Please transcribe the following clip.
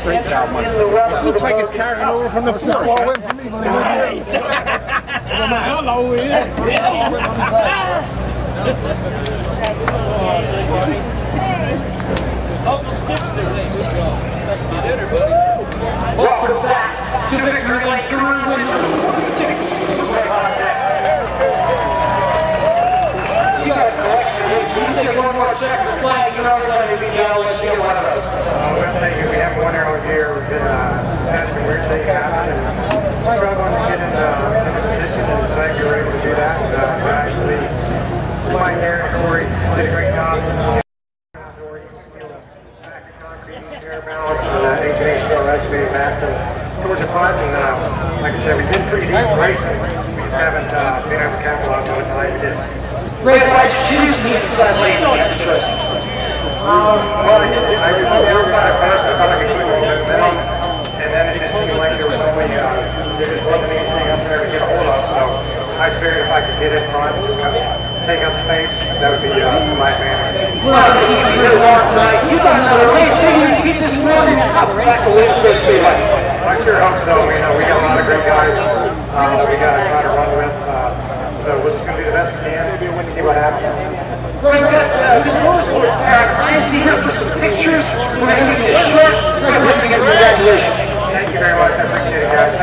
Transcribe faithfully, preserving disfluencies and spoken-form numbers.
straight down one. Looks like it's carrying over from the Porsche. Nice. Outlaw is. Uncle Skip's there. You did her, buddy. Welcome back to Victory Lane six. You got the rest of this. Can you take one more check the flag? You're on time to be yellow. Let's be one of us. Let's take it. We have one arrow here. We've been uh, asking weird things happen and struggling to get in the position. And thank you, we're able to do that. And uh, actually, Mike there and Corey did a great job. Balance and uh, H A still excavating back towards the front, and uh, like I said, we've been pretty decent racing. We just haven't uh, been able to capitalize on it tonight. We did. Red light choose piece of that lane extra. Um, well, I just I just went outside first. I thought I could keep a little bit of middle, and then it just seemed like there was only uh, there just wasn't anything up there to get a hold of. So I figured if I could get in front, take up space, that would be uh, to my advantage. We're not going to keep you here long tonight. You've got another race. Maybe you can keep this morning. I'll back the list of Speedway. I sure hope so. You know, we got a lot of great guys um, that we got to try to run with. Uh, so we're just going to do the best we can. See what happens. We've got uh, this motorsports paradise here for some pictures. We're going to be short. We're going to get congratulations. Thank you very much. I appreciate it, guys.